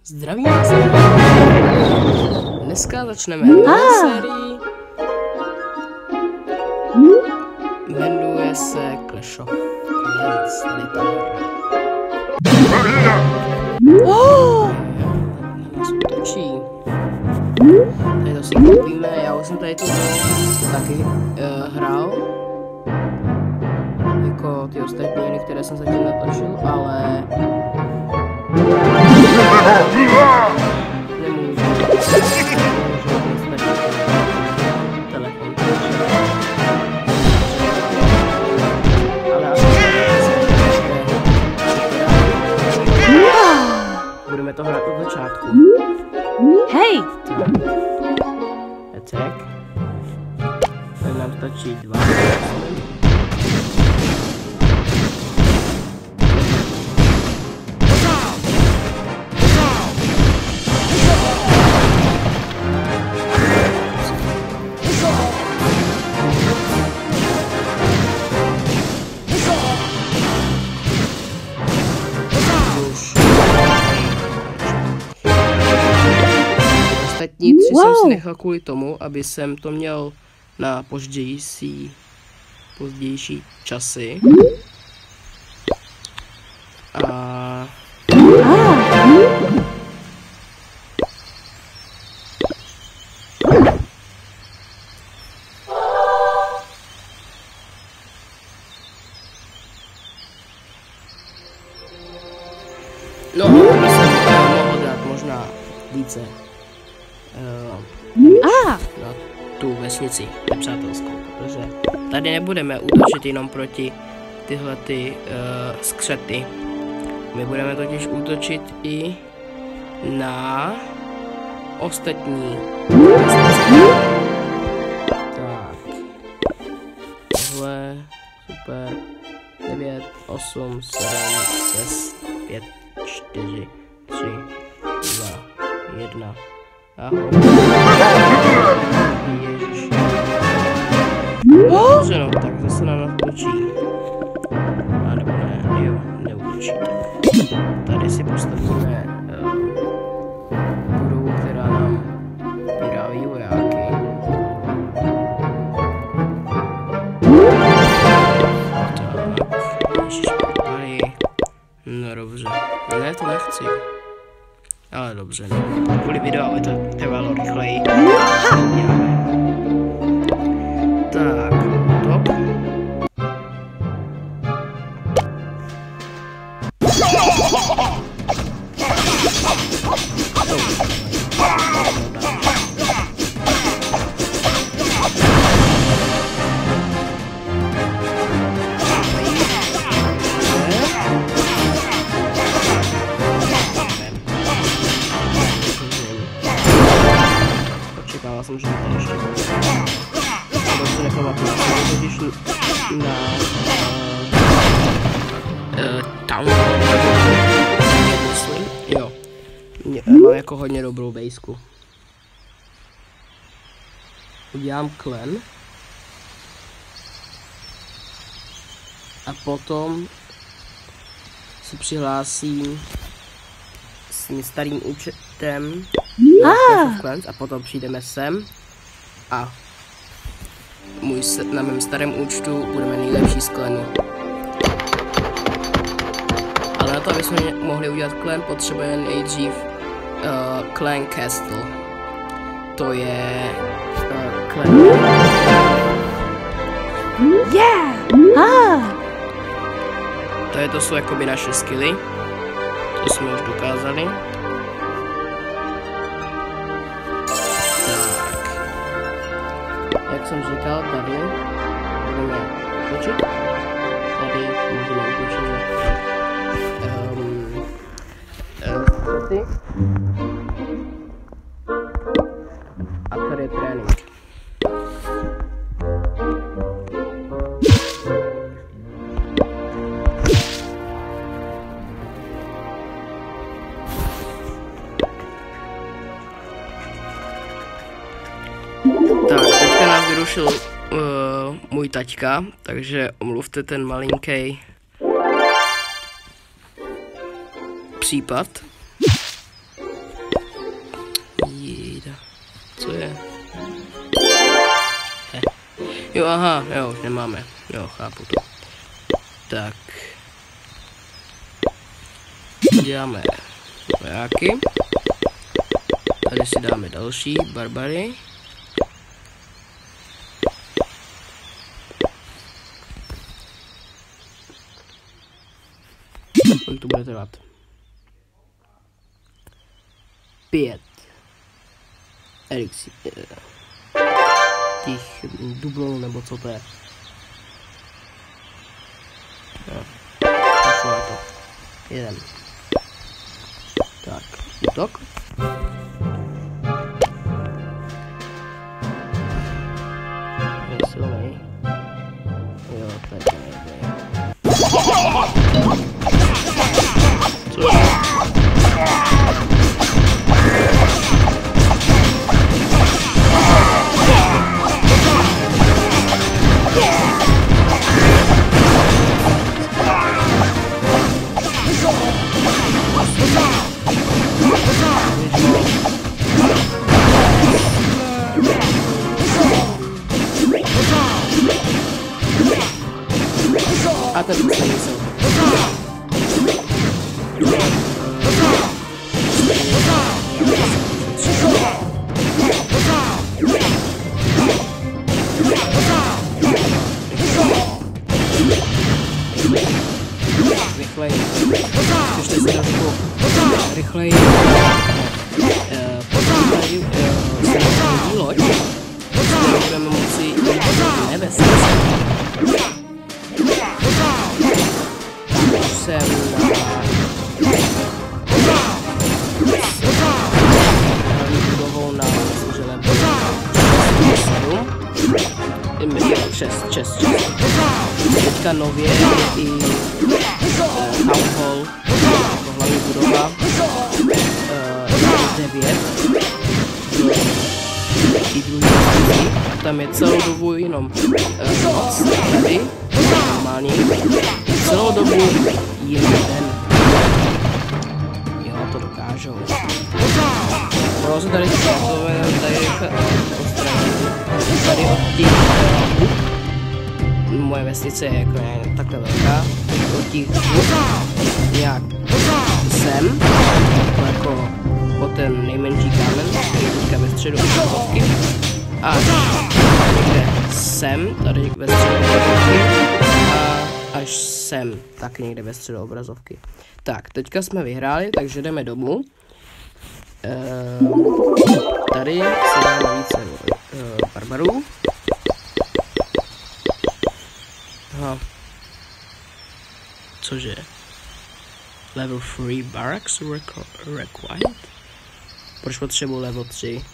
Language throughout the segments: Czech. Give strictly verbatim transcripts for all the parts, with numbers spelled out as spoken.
Zdravím vás. Dneska začneme novou sérii. Jmenuje se Clash of Clans. Tady to nás útočí. Tady to si koupíme. Já už jsem tady tu taky uh, hrál. Jako ty ostatní, které jsem zatím natočil, ale nemůžu. Telefon. Ale asi budeme to hrát od začátku. Hej! Attack. Tady nám stačí dva. Ostatní tři wow. jsem si nechal kvůli tomu, aby jsem to měl na pozdější, pozdější časy. A no, aby jsem mohl dát možná více uh, ah. na tu vesnici nepřátelskou, protože tady nebudeme útočit jenom proti tyhle ty uh, skřety. My budeme totiž útočit i na ostatní vesnici. Tak. Tohle, super. devět, osm, sedm, šest, pět, čtyři, tři, dva, jedna. Ahoj. Ježiš. Dobře, no, tak zase nám natočí. A nebo ne, jo, neutočí. Tady si postavíme uh, budovu, která nám vyrábí vojáky. Tak, ježiš, tady. No dobře, ne, to nechci. Ale dobře, no. Kvůli videu, aby to trvalo rychleji. Tak, top. Očekával jsem, že to ještě bude. To se nepamatuju, jsem totiž na uh, town, myslím, jo, mám jako hodně dobrou bejsku. Udělám klen a potom se přihlásím s mým starým účtem ah. a potom přijdeme sem a můj, na mém starém účtu budeme nejlepší z klenu. Ale na to, aby jsme mohli udělat klen, potřebujeme nejdřív uh, Clan Castle. To je uh, klen. Yeah! Ah. To je to jsou jakoby naše skilly. To jsme už dokázali. Jak jsem říkal, tady budeme točit. Tady můžeme utočit um, uh, ty. A tady je trénink. Tak, teďka nás vyrušil uh, můj taťka, takže omluvte ten malinký případ. Jo, aha, jo, už nemáme. Jo, chápu to. Tak. Děláme vojáky. Tady si dáme další barbary. Kolik to bude trvat? Pět. Elixir. Těch dublů, nebo co to je. No. Pošlo na to. Jeden. Tak, útok. Je silný. Jo, tady nejde. Co? A ten poslední jsou. Rychleji. Ještě si trošku rychleji. Potom tady se nastaví loď. Budeme moci jít do nebes. Jsem na budovou na želem sedm. Jo, šest, šest, šest. Teďka nově je i Town Hall, jako hlavní budova, devět. I druhý a tam je celou dobu jenom noc tady, normální. Celou dobu jiný den. Jo, to dokážou. No, se tady dovedeme tady odstranit. Tady od těch hub. Moje vesnice je jako ne, takhle velká. Od těch hub nějak sem. Jako po ten nejmenší kámen, který je teďka ve středu obrazovky. A někde sem, tady ve středu obrazovky. A až sem, tak někde ve středu obrazovky. Tak, teďka jsme vyhráli, takže jdeme domů. Ehm, tady si dáme více uh, barbarů. Aha. Cože? Level three barracks required? Proč potřebuji level tři?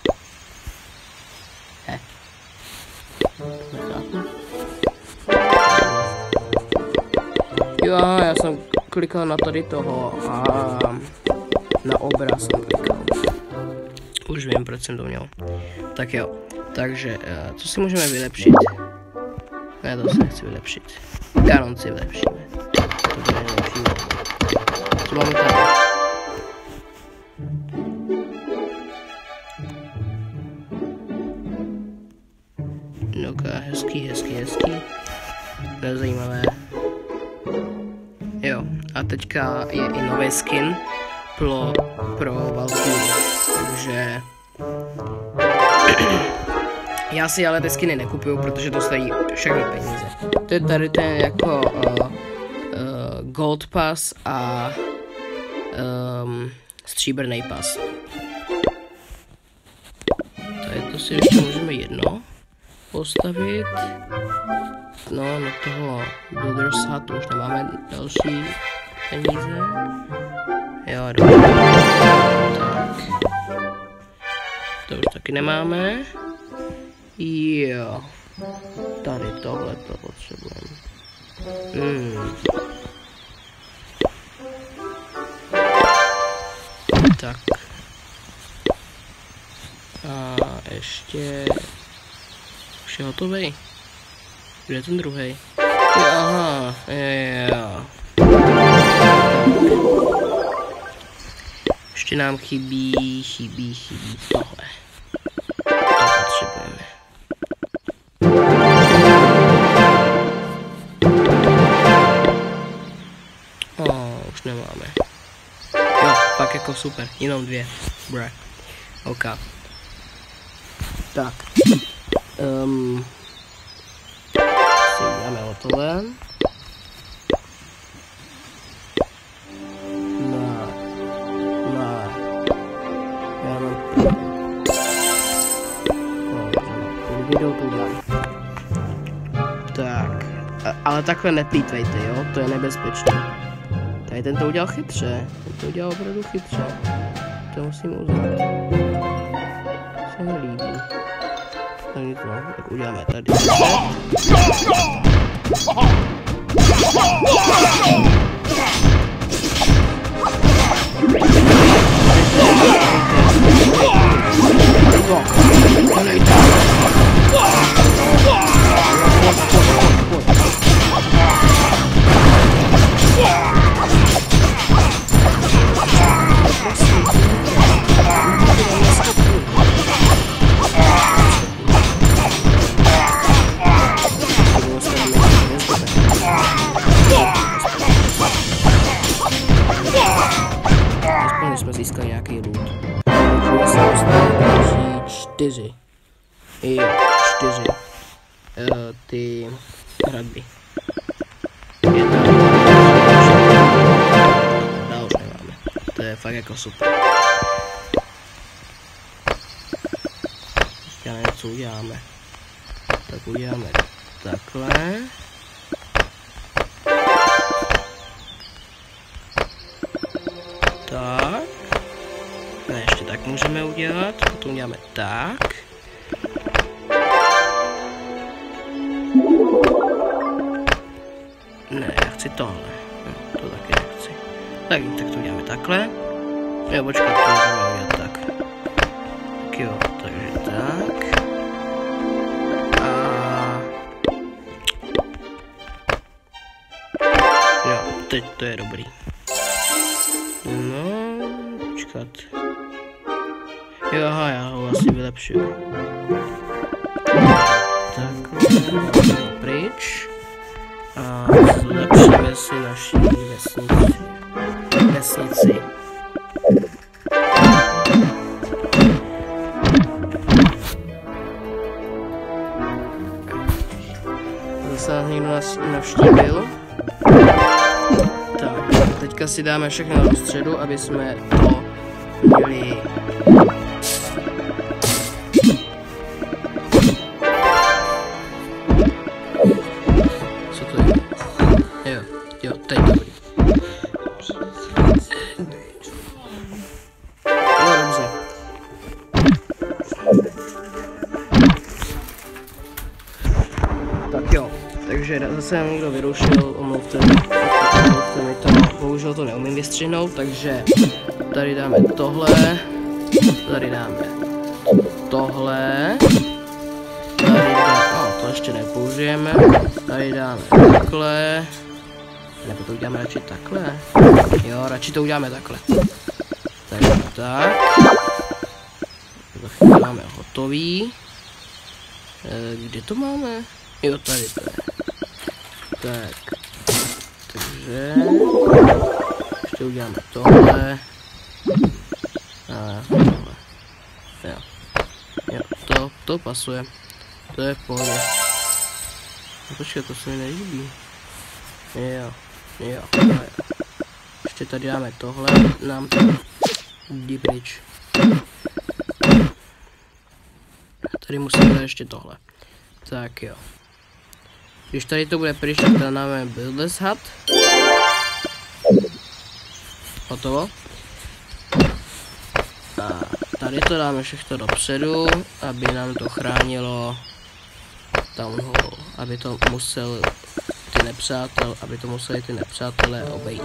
He. Nechápu. Jo, já jsem klikal na tady toho a na obraz jsem klikal. Už vím, proč jsem to měl. Tak jo, takže co si můžeme vylepšit? Ne, to se nechci vylepšit. Kanon si vylepšíme. To bude nejlepší. Co máme tady? No, hezký, hezký, hezký. Nezajímavé. Jo, a teďka je i nový skin pro, pro Valkyrie, takže já si ale ty skiny nekupuju, protože to stojí všechny peníze. To je tady ten jako uh, uh, Gold Pass a um, stříbrný pas. Tady to si ještě můžeme jedno postavit. No, na toho Builder's Hut už nemáme další peníze. Jo, dobře. Tak. To už taky nemáme. Jo. Tady tohle to potřebujeme. Hmm. Tak. A ještě... Už je hotový. Kde je ten druhý? Aha, jo. Ještě nám chybí, chybí, chybí tohle. To potřebujeme. fakt jako super, jenom dvě. Bre. OK. Tak. Um, si dáme o tohle. Na. Na. Já mám. No, video to udělám. Tak. A, ale takhle neplýtvejte, jo? To je nebezpečné. Tady ten to udělal chytře. Ten to udělal opravdu chytře. To musím uznat. Se mi líbí. Tady to, tak uděláme tady. Jsme získali nějaký loot. Čtyři. Jo, čtyři. Uh, ty hradby. Jedna. Dál už nemáme. To je fakt jako super. Já nevím, co uděláme. Tak uděláme takhle. Tak. Ne, ještě tak můžeme udělat. Potom uděláme tak. Ne, já chci tohle. No, to taky nechci. Tak, tak to uděláme takhle. Jo, počkat, to můžeme udělat tak. Tak jo, takže tak. A... Jo, teď to je dobrý. No, počkat. Jo, aha, já ho asi vylepšuju. Takhle, pryč. A zlepšíme si naši vesnici. Vesnici. Zase nás někdo navštívil. Tak, teďka si dáme všechno do středu, aby jsme to měli. Co to je? Jo, jo, teď dobrý. Jo, dobře. Tak jo, takže zase nám někdo vyrušil, omluvte mi, omluvte mi to, bohužel to neumím vystřihnout, takže tady dáme tohle, tady dáme tohle, tady dáme, no to ještě nepoužijeme, tady dáme takhle, nebo to uděláme radši takhle, jo, radši to uděláme takhle, takže tak, to máme hotový, e, kde to máme? Jo, tady to je. Tak. Takže... Ještě uděláme tohle. A tohle. Jo. Jo, to, to pasuje. To je v pohodě. No, počkej, to se mi nelíbí. Jo, jo, jo. Ještě tady dáme tohle. Nám to jde pryč. Tady musíme dát ještě tohle. Tak jo. Když tady to bude pryč, tak tady dáme builders hut. Hotovo. A tady to dáme všechno dopředu, aby nám to chránilo town hall, aby to musel ty nepřátel, aby to museli ty nepřátelé obejít.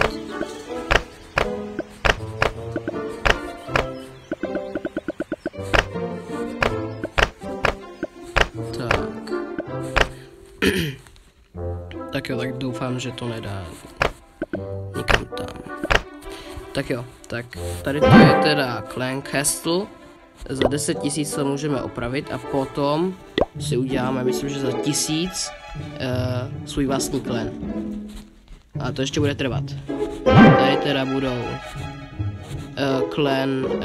Tak jo, tak doufám, že to nedá nikam tam. Tak jo, tak tady to je teda Clan Castle. Za deset tisíc to můžeme opravit a potom si uděláme, myslím, že za tisíc uh, svůj vlastní klan. A to ještě bude trvat. Tady teda budou uh, Clan, uh,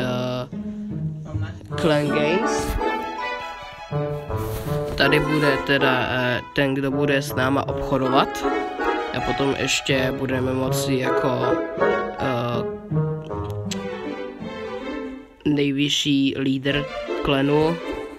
Clan Games. Tady bude teda uh, ten, kdo bude s náma obchodovat. A potom ještě budeme moci jako uh, nejvyšší lídr klanu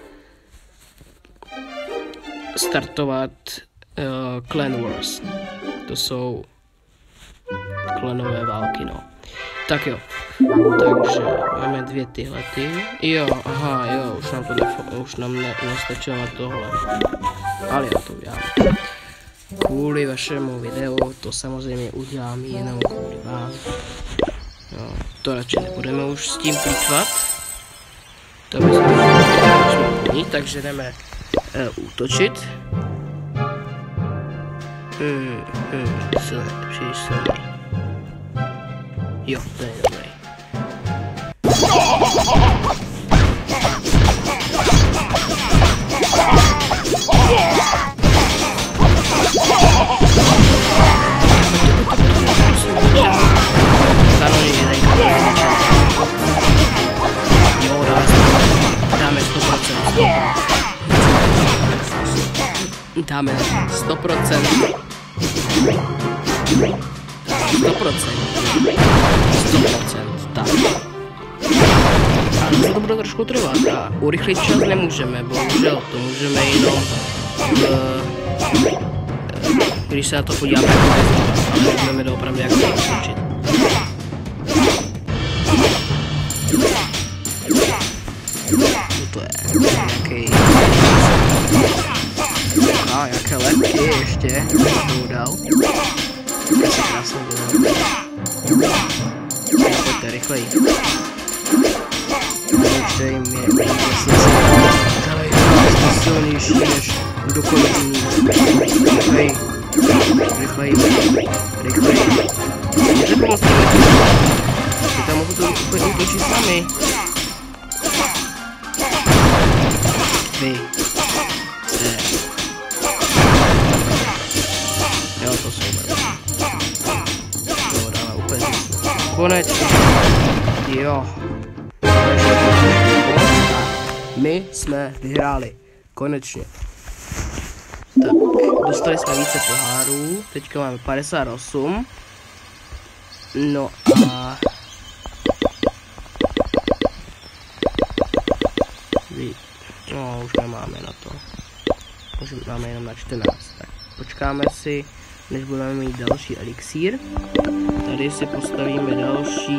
startovat uh, Clan Wars. To jsou klanové války, no. Tak jo, takže máme dvě tyhle ty. Jo, aha, jo, už nám to nefo, už nám ne, nestačilo na tohle. Ale já to udělám. Kvůli vašemu videu to samozřejmě udělám jenom kvůli vám. Jo, to radši nebudeme už s tím plýtvat. To by se mělo, takže jdeme uh, útočit. Hmm, hmm, silný, příliš silný. Jo, to je dobrý. Kanonie, dej kanonie. Jo, dáme sto procent. Dáme sto procent. sto procent. sto procent, tak. Ale to bude trošku trvat a urychlit čas nemůžeme, bohužel, to můžeme jenom, uh, když se na to podíváme, ale nebudeme doopravdy jak to učit. Co to je? Nějaký... A jaké lepky ještě, to dal. Asi krásně dělal. Pojďte rychleji. Ještě jim je vlastně ale je silnější než kdokoliv jiný. Rychleji. Rychleji. Rychleji. Můžete pomoct těm Ty tam mohu to úplně útočit sami. Vy. Ne. Jo, to jsou dobré. To dáme úplně zíslu. Konečně. Jo. My jsme vyhráli. Konečně. Tak, dostali jsme více pohárů. Teďka máme padesát osm. No a... No, už nemáme na to. Už máme jenom na čtrnáct. Tak počkáme si, než budeme mít další elixír. Tady si postavíme další...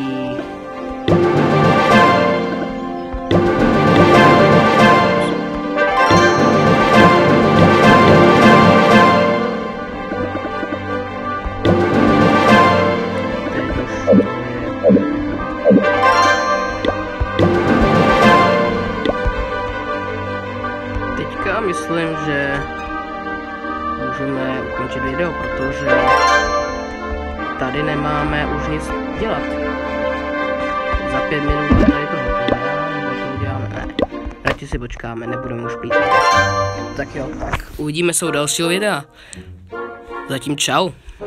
Teďka myslím, že můžeme ukončit video, protože tady nemáme už nic dělat. Za pět minut bude tady to hotové, nebo to uděláme, ne. Radši si počkáme, nebudeme už plýtvat. Tak jo, tak uvidíme se u dalšího videa. Zatím čau.